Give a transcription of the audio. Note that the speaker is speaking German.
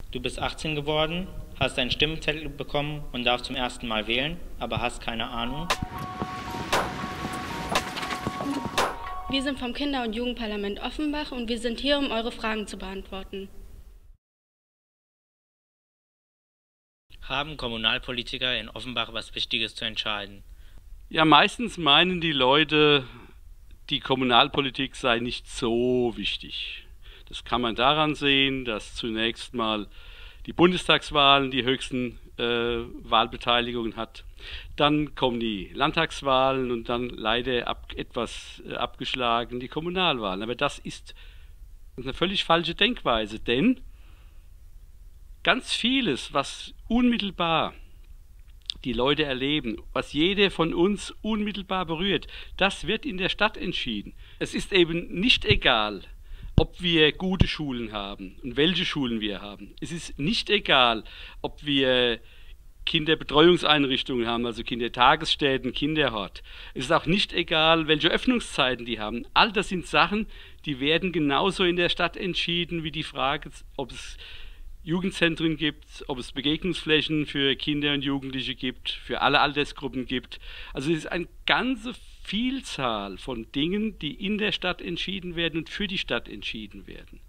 Du bist 18 geworden, hast einen Stimmzettel bekommen und darfst zum ersten Mal wählen, aber hast keine Ahnung. Wir sind vom Kinder- und Jugendparlament Offenbach und wir sind hier, um eure Fragen zu beantworten. Haben Kommunalpolitiker in Offenbach was Wichtiges zu entscheiden? Ja, meistens meinen die Leute, die Kommunalpolitik sei nicht so wichtig. Das kann man daran sehen, dass zunächst mal die Bundestagswahlen die höchsten Wahlbeteiligungen hat. Dann kommen die Landtagswahlen und dann leider etwas abgeschlagen die Kommunalwahlen. Aber das ist eine völlig falsche Denkweise, denn ganz vieles, was unmittelbar die Leute erleben, was jeder von uns unmittelbar berührt, das wird in der Stadt entschieden. Es ist eben nicht egal, ob wir gute Schulen haben und welche Schulen wir haben. Es ist nicht egal, ob wir Kinderbetreuungseinrichtungen haben, also Kindertagesstätten, Kinderhort. Es ist auch nicht egal, welche Öffnungszeiten die haben. All das sind Sachen, die werden genauso in der Stadt entschieden wie die Frage, ob es Jugendzentren gibt, ob es Begegnungsflächen für Kinder und Jugendliche gibt, für alle Altersgruppen gibt. Also es ist eine ganze Vielzahl von Dingen, die in der Stadt entschieden werden und für die Stadt entschieden werden.